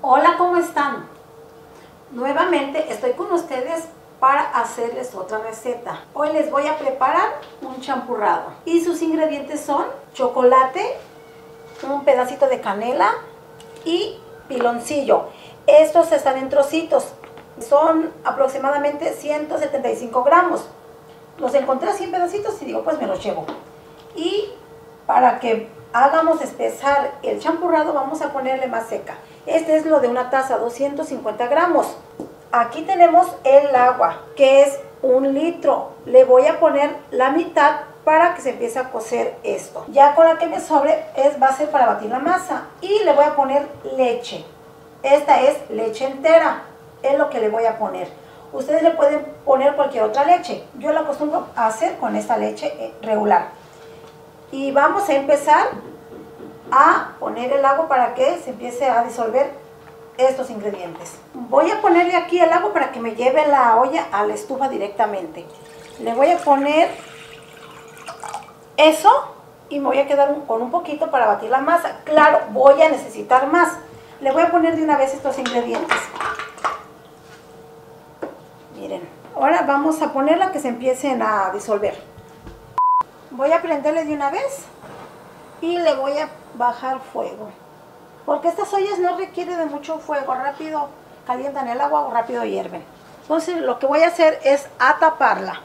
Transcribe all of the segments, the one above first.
Hola, ¿cómo están? Nuevamente estoy con ustedes para hacerles otra receta. Hoy les voy a preparar un champurrado y sus ingredientes son chocolate, un pedacito de canela y piloncillo. Estos están en trocitos, son aproximadamente 175 gramos. Los encontré así en pedacitos y digo, pues me los llevo. Y para que hagamos espesar el champurrado vamos a ponerle más seca. Este es lo de una taza, 250 gramos. Aquí tenemos el agua, que es 1 litro. Le voy a poner la mitad para que se empiece a cocer esto. Ya con la que me sobre va a ser para batir la masa. Y le voy a poner leche. Esta es leche entera, es lo que le voy a poner. Ustedes le pueden poner cualquier otra leche. Yo la acostumbro a hacer con esta leche regular. Y vamos a empezar a poner el agua para que se empiece a disolver estos ingredientes. Voy a ponerle aquí el agua para que me lleve la olla a la estufa directamente. Le voy a poner eso y me voy a quedar con un poquito para batir la masa. Claro, voy a necesitar más. Le voy a poner de una vez estos ingredientes. Miren, ahora vamos a ponerla que se empiecen a disolver. Voy a prenderle de una vez y le voy a bajar fuego. Porque estas ollas no requieren de mucho fuego, rápido calientan el agua o rápido hierven. Entonces lo que voy a hacer es taparla.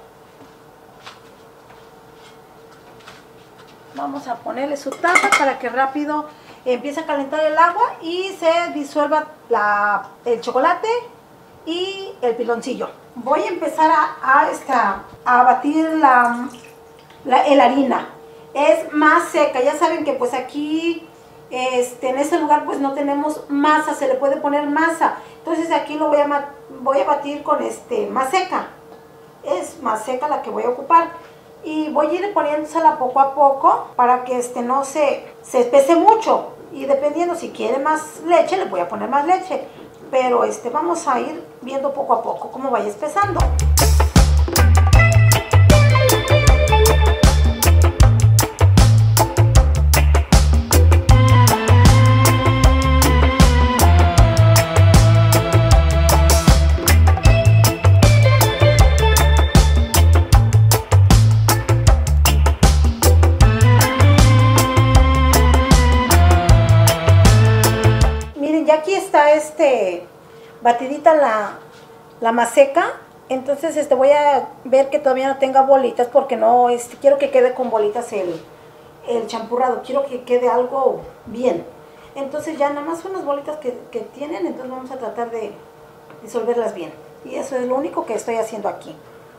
Vamos a ponerle su tapa para que rápido empiece a calentar el agua y se disuelva el chocolate y el piloncillo. Voy a empezar a batir la harina. Es más seca, ya saben que pues aquí en este lugar pues no tenemos masa, se le puede poner masa. Entonces aquí lo voy a batir con más seca. Es más seca la que voy a ocupar. Y voy a ir poniéndosela poco a poco para que no se espese mucho. Y dependiendo si quiere más leche, le voy a poner más leche. Pero vamos a ir viendo poco a poco cómo vaya espesando. Ya aquí está batidita la maseca. Entonces voy a ver que todavía no tenga bolitas porque no quiero que quede con bolitas el champurrado, quiero que quede algo bien. Entonces ya nada más son las bolitas que tienen, entonces vamos a tratar de disolverlas bien. Y eso es lo único que estoy haciendo aquí.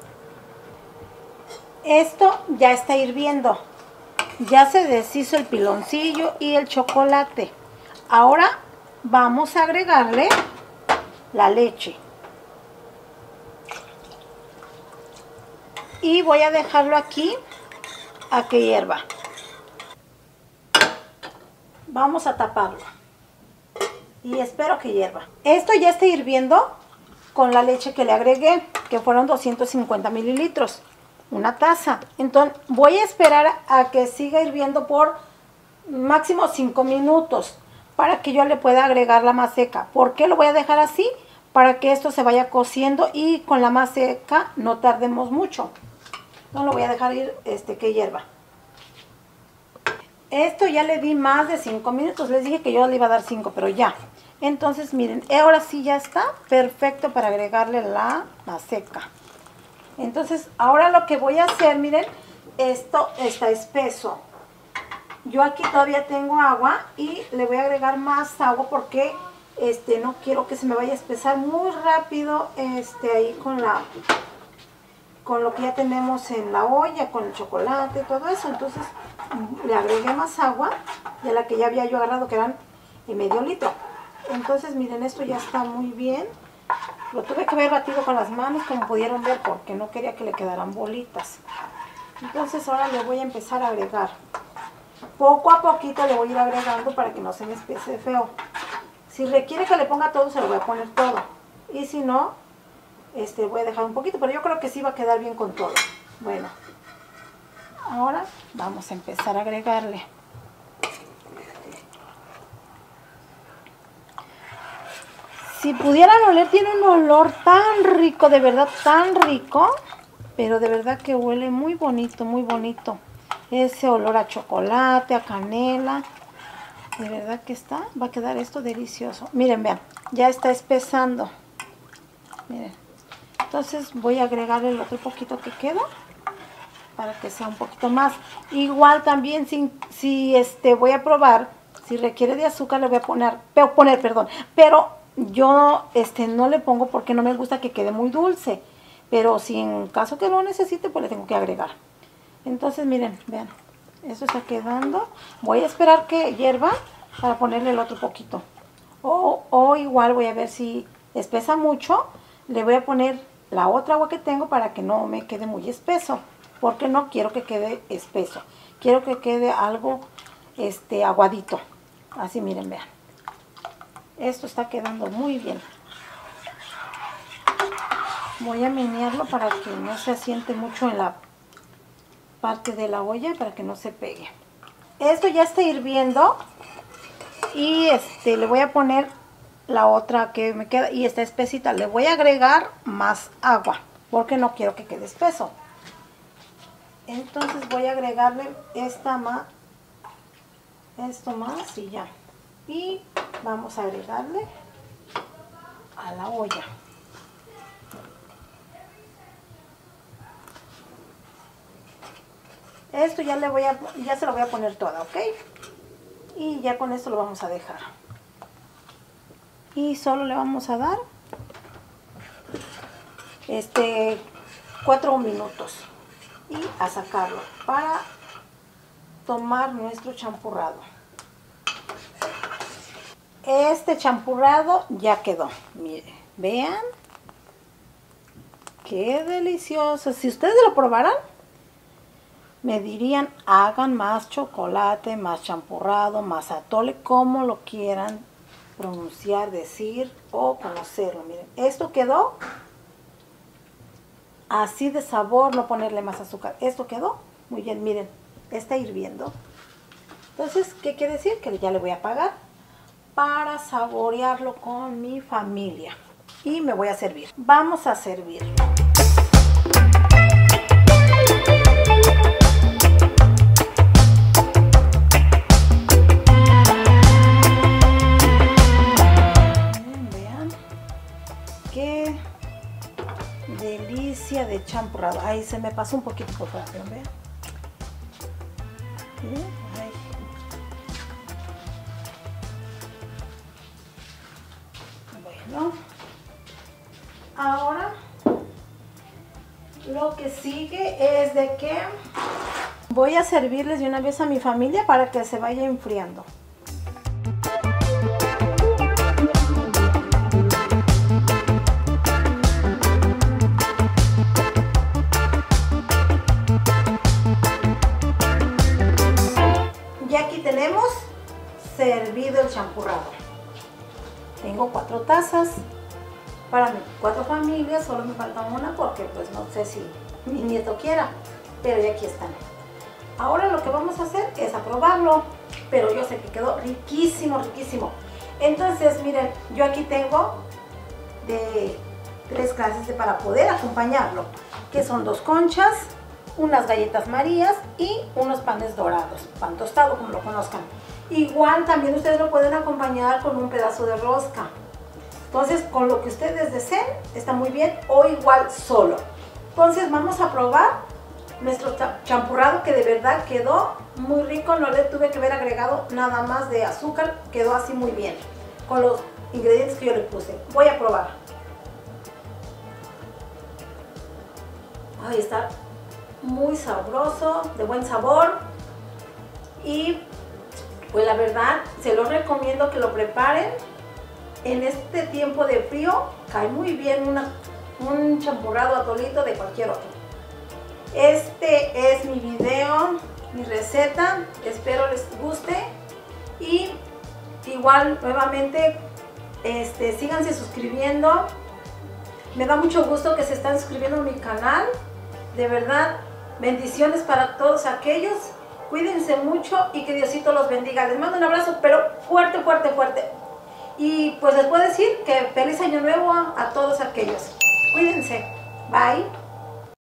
Esto ya está hirviendo, ya se deshizo el piloncillo y el chocolate. Ahora vamos a agregarle la leche. Y voy a dejarlo aquí a que hierva. Vamos a taparlo. Y espero que hierva. Esto ya está hirviendo con la leche que le agregué, que fueron 250 mililitros. Una taza. Entonces voy a esperar a que siga hirviendo por máximo 5 minutos. Para que yo le pueda agregar la más seca. ¿Por qué lo voy a dejar así? Para que esto se vaya cociendo y con la más seca no tardemos mucho. No lo voy a dejar ir que hierva. Esto ya le di más de 5 minutos. Les dije que yo le iba a dar 5, pero ya. Entonces miren, ahora sí ya está perfecto para agregarle la más seca. Entonces ahora lo que voy a hacer, miren, esto está espeso. Yo aquí todavía tengo agua y le voy a agregar más agua porque no quiero que se me vaya a espesar muy rápido ahí con lo que ya tenemos en la olla, con el chocolate y todo eso. Entonces le agregué más agua de la que ya había yo agarrado, que eran medio litro. Entonces miren, esto ya está muy bien. Lo tuve que haber batido con las manos, como pudieron ver, porque no quería que le quedaran bolitas. Entonces ahora le voy a empezar a agregar. Poco a poquito le voy a ir agregando para que no se me espese feo. Si requiere que le ponga todo, se lo voy a poner todo. Y si no, voy a dejar un poquito, pero yo creo que sí va a quedar bien con todo. Bueno, ahora vamos a empezar a agregarle. Si pudieran oler, tiene un olor tan rico, de verdad, tan rico. Pero de verdad que huele muy bonito, muy bonito. Ese olor a chocolate, a canela. De verdad que va a quedar esto delicioso. Miren, vean, ya está espesando. Miren. Entonces voy a agregar el otro poquito que queda para que sea un poquito más. Igual también si voy a probar, si requiere de azúcar le voy a poner, perdón. Pero yo no le pongo porque no me gusta que quede muy dulce. Pero si en caso que lo necesite, pues le tengo que agregar. Entonces miren, vean, eso está quedando. Voy a esperar que hierva para ponerle el otro poquito. O igual voy a ver si espesa mucho, le voy a poner la otra agua que tengo para que no me quede muy espeso, porque no quiero que quede espeso, quiero que quede algo aguadito. Así miren, vean, esto está quedando muy bien. Voy a menearlo para que no se asiente mucho en la parte de la olla, para que no se pegue. Esto ya está hirviendo y le voy a poner la otra que me queda y está espesita. Le voy a agregar más agua porque no quiero que quede espeso. Entonces voy a agregarle esto más y ya. Y vamos a agregarle a la olla. Esto ya se lo voy a poner toda, ¿ok? Y ya con esto lo vamos a dejar. Y solo le vamos a dar 4 minutos y a sacarlo para tomar nuestro champurrado. Este champurrado ya quedó. Miren, vean qué delicioso. Si ustedes lo probaran, me dirían, hagan más chocolate, más champurrado, más atole, como lo quieran pronunciar, decir o conocerlo. Miren, esto quedó así de sabor, no ponerle más azúcar. Esto quedó muy bien, miren, está hirviendo. Entonces, ¿qué quiere decir? Que ya le voy a apagar para saborearlo con mi familia. Y me voy a servir. Vamos a servirlo. Delicia de champurrado. Ahí se me pasó un poquito, por favor, vean. Ahí. Bueno, ahora lo que sigue es de que voy a servirles de una vez a mi familia para que se vaya enfriando. Tenemos servido el champurrado. Tengo 4 tazas para 4 familias, solo me falta una porque pues no sé si mi nieto quiera, pero ya aquí están. Ahora lo que vamos a hacer es aprobarlo, pero yo sé que quedó riquísimo, riquísimo. Entonces miren, yo aquí tengo de 3 clases para poder acompañarlo, que son 2 conchas, unas galletas marías y unos panes dorados, pan tostado como lo conozcan. Igual también ustedes lo pueden acompañar con un pedazo de rosca. Entonces con lo que ustedes deseen está muy bien, o igual solo. Entonces vamos a probar nuestro champurrado, que de verdad quedó muy rico. No le tuve que haber agregado nada más de azúcar, quedó así muy bien con los ingredientes que yo le puse. Voy a probar. Ahí está. Muy sabroso, de buen sabor, y pues la verdad se los recomiendo que lo preparen en este tiempo de frío. Cae muy bien un champurrado atolito de cualquier otro. Este es mi video, mi receta, espero les guste y igual nuevamente síganse suscribiendo. Me da mucho gusto que se están suscribiendo a mi canal, de verdad. Bendiciones para todos aquellos. Cuídense mucho y que Diosito los bendiga. Les mando un abrazo, pero fuerte, fuerte, fuerte. Y pues les puedo decir que feliz año nuevo a todos aquellos. Cuídense. Bye.